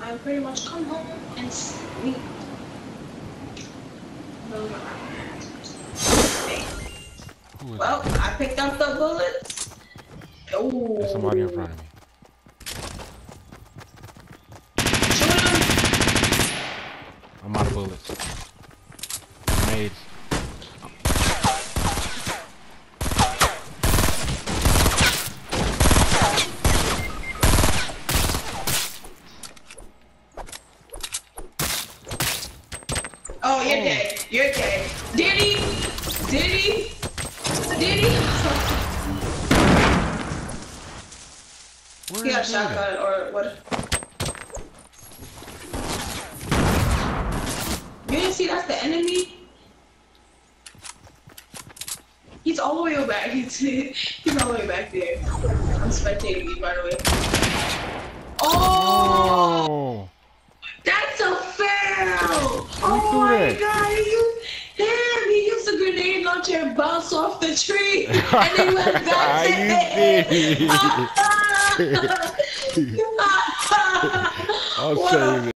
I pretty much come home and sleep. Well, I picked up the bullets. Oh. There's somebody in front of me. Shoot him. I'm out of bullets. Grenades. Oh, you're dead. You're dead. Diddy. Diddy. Diddy. He got a shotgun or what? You didn't see that's the enemy? He's all the way back. He's all the way back there. I'm spectating you, by the way. Oh! That's a fail! Oh my god, he used a grenade launcher and bounced off the tree, and then went back to it. I'll show you.